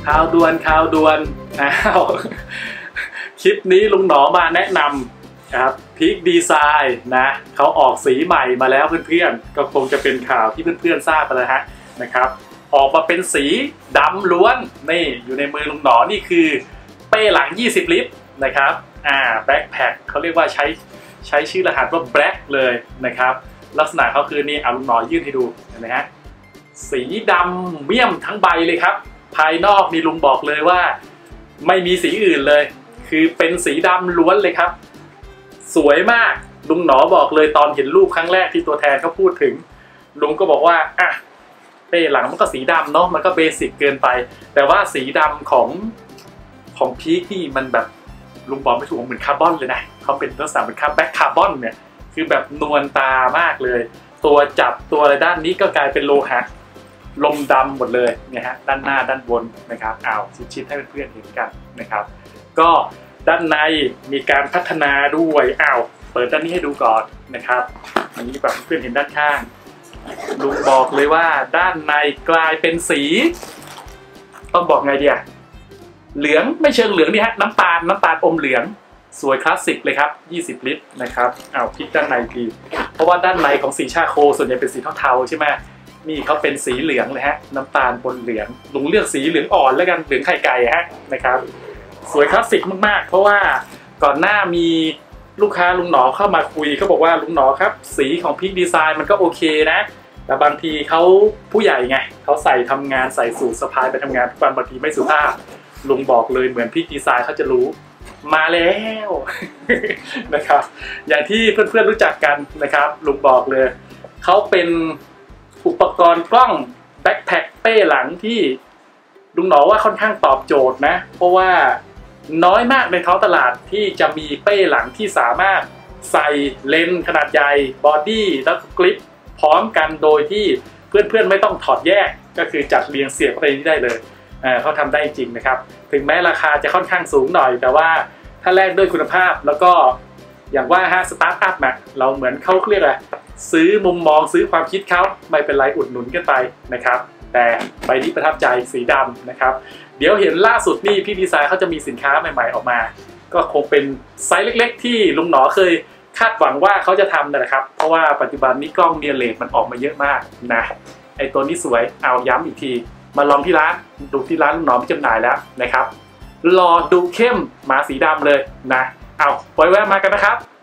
ข่าวด่วนอ้าวคลิปนี้ลุงหนอมาแนะนำครับพีคดีไซน์นะเขาออกสีใหม่มาแล้วเพื่อนๆก็คงจะเป็นข่าวที่เพื่อนๆทราบไปแล้วฮะนะครับออกมาเป็นสีดำล้วนนี่อยู่ในมือลุงหนอนี่คือเป้หลัง20 ลิตรนะครับแบ็คแพ็คเขาเรียกว่าใช้ชื่อรหัสว่าแบล็คเลยนะครับลักษณะเขาคือนี่ลุงหนอยื่นให้ดูเห็นไหมฮะสีดำเมี่ยมทั้งใบเลยครับภายนอกนี่ลุงบอกเลยว่าไม่มีสีอื่นเลยคือเป็นสีดำล้วนเลยครับสวยมากลุงหนอบอกเลยตอนเห็นรูปครั้งแรกที่ตัวแทนเขาพูดถึงลุงก็บอกว่าเป้หลังมันก็สีดำเนาะมันก็เบสิกเกินไปแต่ว่าสีดำของพีคที่มันแบบลุงบอกไม่ถูกเหมือนคาร์บอนเลยนะเขาเป็นลักษณะเหมือนแบ็คคาร์บอนเนี่ยคือแบบนวลตามากเลยตัวจับตัวอะไรด้านนี้ก็กลายเป็นโลหะลมดำหมดเลยเนี่ยฮะด้านหน้าด้านบนนะครับชิดๆให้เพื่อนๆเห็นกันนะครับก็ด้านในมีการพัฒนาด้วยเปิดด้านนี้ให้ดูก่อนนะครับอันนี้แบบเพื่อนเห็นด้านข้างลุงบอกเลยว่าด้านในกลายเป็นสีต้องบอกไงเดียเหลืองไม่เชิงเหลืองนี่ฮะน้ำตาลอมเหลืองสวยคลาสสิกเลยครับ20 ลิตรนะครับพลิกด้านในทีเพราะว่าด้านในของสีชาโคส่วนใหญ่เป็นสีเทาๆใช่ไหมนี่เขาเป็นสีเหลืองเลยฮะน้ำตาลปนเหลืองลุงเลือกสีเหลืองอ่อนแล้วกันเหลืองไข่ไก่ฮะนะครับสวยคลาสสิกมากๆเพราะว่าก่อนหน้ามีลูกค้าลุงหนอเข้ามาคุยเขาบอกว่าลุงหนอครับสีของพีคดีไซน์มันก็โอเคนะแต่บางทีเขาผู้ใหญ่ไงเขาใส่ทำงานใส่สูทสะพายไปทำงานทุกวันบางทีไม่สุภาพลุงบอกเลยเหมือนพีคดีไซน์เขาจะรู้มาแล้วนะครับอย่างที่เพื่อนๆรู้จักกันนะครับลุงบอกเลยเขาเป็นอุปกรณ์กล้องแบ็คแพ็คเป้หลังที่ลุงหนอว่าค่อนข้างตอบโจทย์นะเพราะว่าน้อยมากในท้องตลาดที่จะมีเป้หลังที่สามารถใส่เลนส์ขนาดใหญ่บอดี้แล้วก็กริปพร้อมกันโดยที่เพื่อนๆไม่ต้องถอดแยกก็คือจัดเรียงเสียบเข้าไปนี่ได้เลยเขาทำได้จริงนะครับถึงแม้ราคาจะค่อนข้างสูงหน่อยแต่ว่าถ้าแลกด้วยคุณภาพแล้วก็อย่างว่าสตาร์ทอัพเราเหมือนเขาเรียกอะไรซื้อมุมมองซื้อความคิดเขาไม่เป็นไรอุดหนุนกันไปนะครับแต่ใบนี้ประทับใจสีดำนะครับเดี๋ยวเห็นล่าสุดนี่พี่ดีไซน์เขาจะมีสินค้าใหม่ๆออกมาก็คงเป็นไซส์เล็กๆที่ลุงหนอเคยคาดหวังว่าเขาจะทำนะครับเพราะว่าปัจจุบันนี้กล้องเมียร์เลสมันออกมาเยอะมากนะไอตัวนี้สวยย้ำอีกทีมาลองที่ร้านดูที่ร้านลุงหนอมีจำหน่ายแล้วนะครับรอดูเข้มมาสีดำเลยนะไว้แวะมากันนะครับ